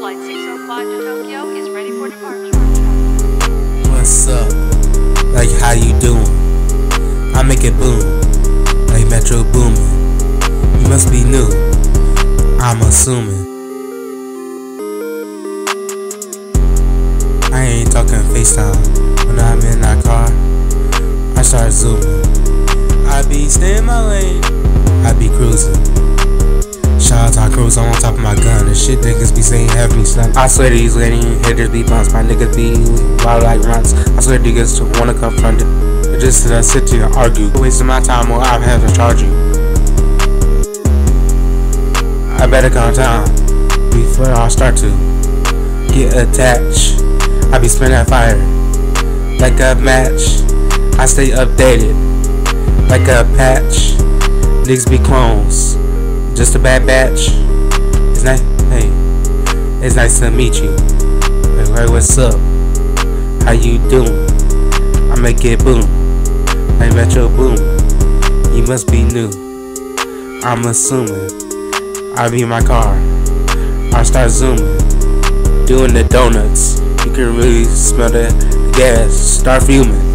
Flight 605 to Tokyo is ready for departure. What's up? Like how you doing? I make it boom, like Metro booming. You must be new, I'm assuming. I ain't talking FaceTime when I'm in that car. I start zooming. I be staying in my lane, I be cruising. Shout out to cruise, I'm on top of my gun. The shit niggas be saying have me stunned. I swear these lady hitters be bumps. My niggas be wild like runts. I swear niggas wanna confront it. They're just to sit here and argue. Wasting my time or I have to charge you. I better calm down before I start to get attached. I be spinning that fire like a match. I stay updated like a patch. Niggas be clones, just a bad batch. It's nice, hey, it's nice to meet you. Hey, what's up? How you doing? I make it boom, like Metro boom. You must be new, I'm assuming. I be in my car, I start zooming, doing the donuts. You can really smell the gas, start fuming.